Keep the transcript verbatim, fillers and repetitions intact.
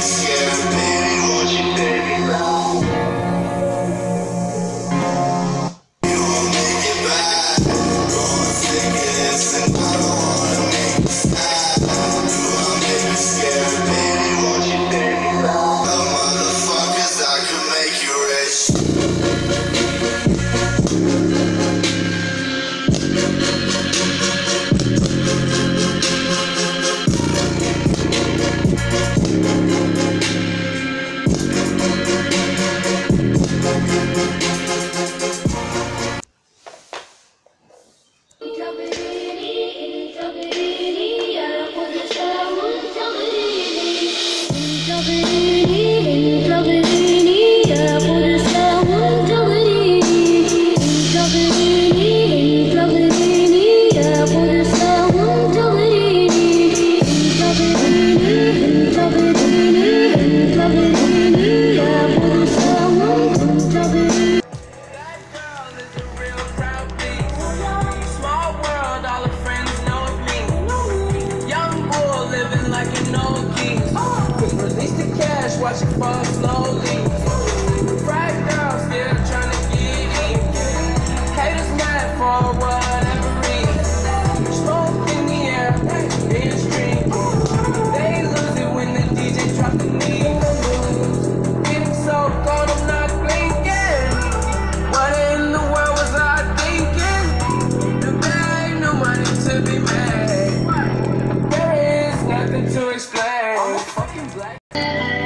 Watch it fall slowly. Bright girl still trying to get in. Haters mad for whatever reason. Smoke in the air, being stream. They lose it when the D J drop the knee. Getting so cold, I'm not blinking. What in the world was I thinking? The bag, no money to be made. There is nothing to explain. I'm a fucking black.